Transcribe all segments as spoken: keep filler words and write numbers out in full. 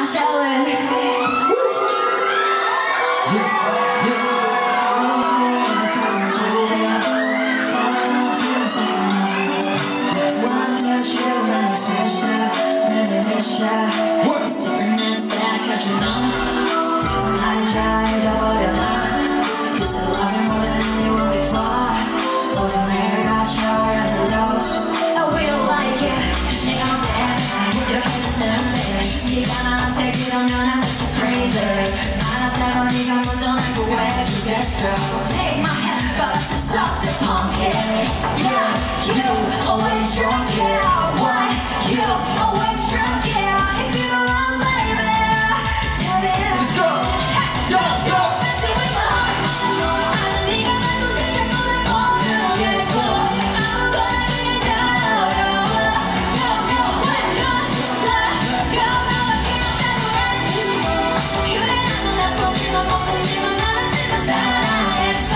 Take my hand, but I still stop the pumpkin. Yeah, you always drunk it out. Why you always drunk it out? If you don't run, baby, tell me. Let's go. Hey, go, go. Messing with my heart. 아는 네가 나도 살짝 보내보내겠고 아무거나 그냥 달려와. Go, go, let go, let go. 너와 그냥 따로 그래 나도 나쁘지만 못하지만 나는 내가 사랑했어.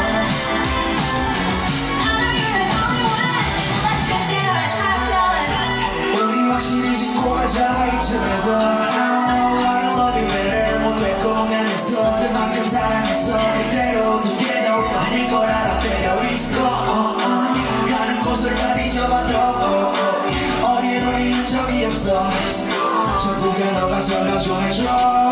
I know you're the only one. Let's get you out. 우리 확실히 짓고 가자 이쯤에서 I don't know how to love you better 못될 거면 했어 그만큼 사랑했어 이대로 누구도 아닐 걸 알아 배려 있어 uh, uh. 가는 곳을 다 뒤져봐도 uh, uh. 어디에도 네 흔적이 없어 전부가 너가 설명 좀 해줘